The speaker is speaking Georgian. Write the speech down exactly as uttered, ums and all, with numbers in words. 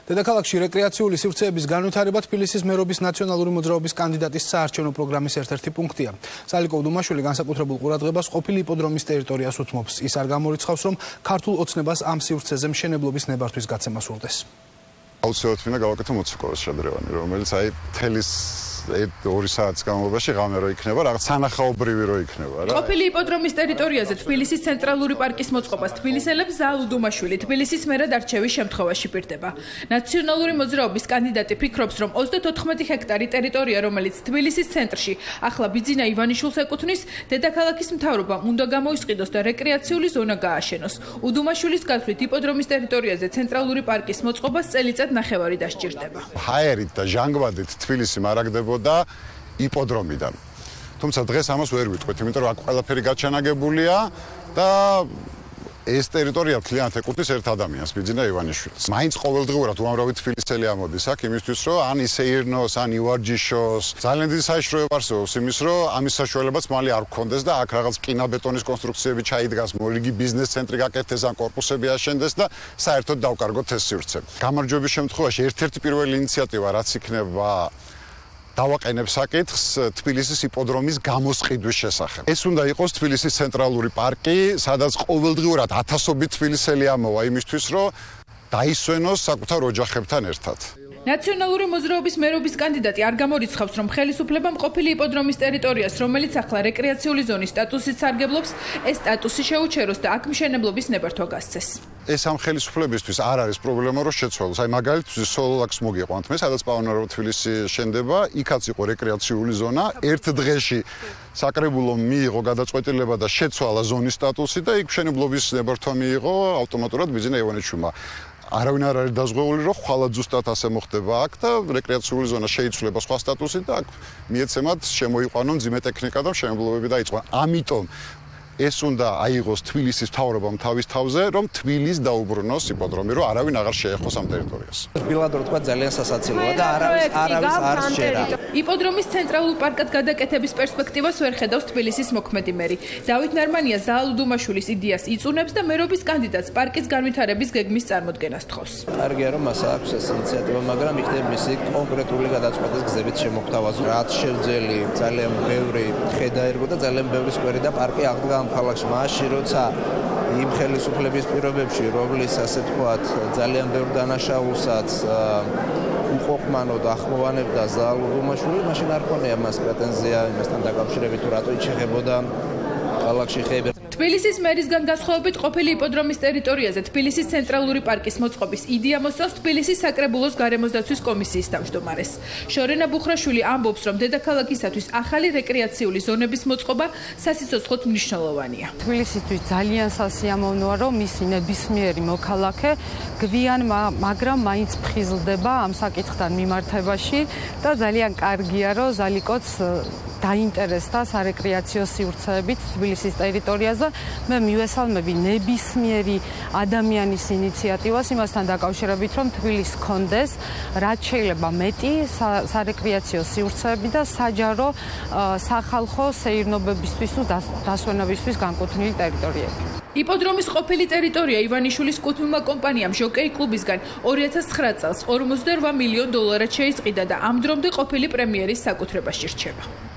დედაქალაქში რეკრეაციული სივრცეების განვითარება თბილისის მერობის ნაციონალური მოძრაობის კანდიდატის საარჩევნო პროგრამის ერთ-ერთი პუნქტია. სალიკო უდუმაშვილი განსაკუთრებულ ყურადღებას ყოფილი იპოდრომის ტერიტორიას უთმობს. ის არ გამორიცხავს, რომ ქართულ ოცნებას ამ სივრცეზე მშენებლობის ნებართვის გაცემა სურდეს. აუცილებლად მინდა გავაკეთო მოციქულების შადრევანი, რომელიც აი თელის ორი საათის განმავლობაში ღამე რო იქნება, რაღაც სანახაობრივი რო იქნება რა. ყოფილი იპოდრომის ტერიტორიაზე თბილისის ცენტრალური პარკის მოწყობას თბილისელებს ზაალ უდუმაშვილი თბილისის მერად არჩევის შემთხვევაში პირდება. ნაციონალური მოძრაობის კანდიდატი ფიქრობს, რომ ოცდათოთხმეტი ჰექტარი ტერიტორია, რომელიც თბილისის ცენტრში ახლა ბიძინა ივანიშვილს ეკუთვნის, დედაქალაქის მთავრობამ უნდა გამოისყიდოს და რეკრეაციული ზონა გააშენოს. უდუმაშვილის გათვლით იპოდრომის ტერიტორიაზე ცენტრალური პარკის მოწყობას წელიწად ნახევარი დასჭირდება. ჰაერით და ჟანგბადით თბილისი მარაგდება და იპოდრომიდან. თუმცა დღეს ამას ვერ ვიტყვით, იმიტომ რომ აქ ყველაფერი გაჩანაგებულია და ეს ტერიტორია მთლიანად ეკუთვნის ერთ ადამიანს, ბიძინა ივანიშვილს. მაინც ყოველდღიურად უამრავი თბილისელი ამოდის აქ იმისთვის, რომ ან ისე ირნოს, ან ივარჯიშოს. ძალიან დიდი საშიშროება არსებობს იმის, რომ ამის საშუალებაც მალე არ გქონდეს და აქ რაღაც კინაბეტონის კონსტრუქციები ჩაიდგას, მოლიგი ბიზნეს ცენტრი გაკეთდეს, ან კორპუსები აშენდეს და საერთოდ დავკარგოთ ეს სივრცე. გამარჯვების შემთხვევაში ერთ-ერთი პირველი ინიციატივა, რაც იქნება დავაყენებ საკითხს თბილისის იპოდრომის გამოსყიდვის შესახებ. ეს უნდა იყოს თბილისის ცენტრალური პარკი, სადაც ყოველდღიურად ათასობით თბილისელი ამოვა იმისთვის, რომ დაისვენოს საკუთარ ოჯახებთან ერთად. ნაციონალური მოძრაობის მერობის კანდიდატი არ გამორიცხავს, რომ ხელისუფლებამ ყოფილი იპოდრომის ტერიტორიას, რომელიც ახლა რეკრეაციული ზონის სტატუსით სარგებლობს, ეს სტატუსი შეუჩეროს და აქ მშენებლობის ნებართვა გასცეს. ეს ამ ხელისუფლებისთვის არ არის პრობლემა, რომ შეცვალოს. აი მაგალითად სოლოლაკს მოგიყვანთ მე, სადაც პაუნარო თბილისი შენდება, იქაც იყო რეკრეაციული ზონა, ერთ დღეში საკრებულო მიიღო გადაწყვეტილება და შეცვალა ზონის სტატუსი და იქ მშენებლობის ნებართვა მიიღო ავტომატურად ბიძინა ივანიშვილმა. არავინ არ არის დაზღვეული, რომ ხვალად ზუსტად ასე მოხდება აქ და რეკრეაციული ზონა შეიცვლება სხვა სტატუსით და აქ მიეცემათ შემოიყვანონ მძიმე ტექნიკა და მშენებლობები დაიწყო. ამიტომ ეს უნდა აიღოს თბილისის მთავრობამ თავის თავზე, რომ თბილისს დაუბრუნოს იპოდრომი, რომ არავინ აღარ შეეხოს ამ ტერიტორიას. ბილადრო თქვა ძალიან სასაცილოა და არავის არავის არ შეერა. იპოდრომის ცენტრალურ პარკად გადაკეთების პერსპექტივას ვერ ხედავს თბილისის მოქმედი მერი. დავით ნარმანია ზაალ უდუმაშვილის იდეას იწუნებს და მერობის კანდიდატს პარკის განვითარების გეგმის წარმოდგენას თხოვს. კარგია რომ მას აქვს ეს ინიციატივა, მაგრამ იქნება მისი კონკრეტული გადაწყვეტის გზებით შემოგთავაზო. რაც შევძელი ძალიან ბევრი ხედაერგო და ძალიან ბევრი სკვერი და პარკი აღდგა ქალაქში მაშინ როცა იმ ხელისუფლების პირობებში, რომლის ასე თქვათ, ძალიან ბევრ დანაშაულსაც უყოყმანოდ ახმოვანებდა ზაალ უდუმაშვილი, მაშინ არ ქონია მას პრეტენზია იმასთან დაკავშირებით, თუ რატო იჩეხებოდა ქალაქში ხეები. თბილისის მერისგან განსხვავებით ყოფილი იპოდრომის ტერიტორიაზე თბილისის ცენტრალური პარკის მოწყობის იდეა მოსწავს თბილისის საკრებულოს გარემოსდაცვის კომისიის თავმჯდომარეს. შორენა ბუხრაშვილი ამბობს, რომ დედაქალაქისათვის ახალი რეკრეაციული ზონების მოწყობა სასიცოცხლოდ მნიშვნელოვანია. თბილისისთვის ძალიან სასიამოვნოა, რომ მისი ნებისმიერი მოქალაქე გვიან, მაგრამ მაინც ფხიზლდება ამ საკითხთან მიმართებაში და ძალიან კარგია, რომ ზალიკოც დაინტერესდა სარეკრეაციო სივრცეებით თბილისის ტერიტორიაზე. მე მივესალმები ნებისმიერი ადამიანის ინიციატივას იმასთან დაკავშირებით, რომ თბილისს ჰქონდეს რაც შეიძლება მეტი სარეკრეაციო სივრცეები და საჯარო სახალხო სეირნობებისთვის და დასვენებისთვის განკუთვნილი ტერიტორიები. იპოდრომის ყოფილი ტერიტორია ივანიშვილის კუთვნილმა კომპანიამ ჟოკეი კლუბისგან ორი ათას ცხრა წელს ორმოცდარვა მილიონ დოლარად შეისყიდა და ამ დრომდე ყოფილი პრემიერის საკუთრებაში რჩება.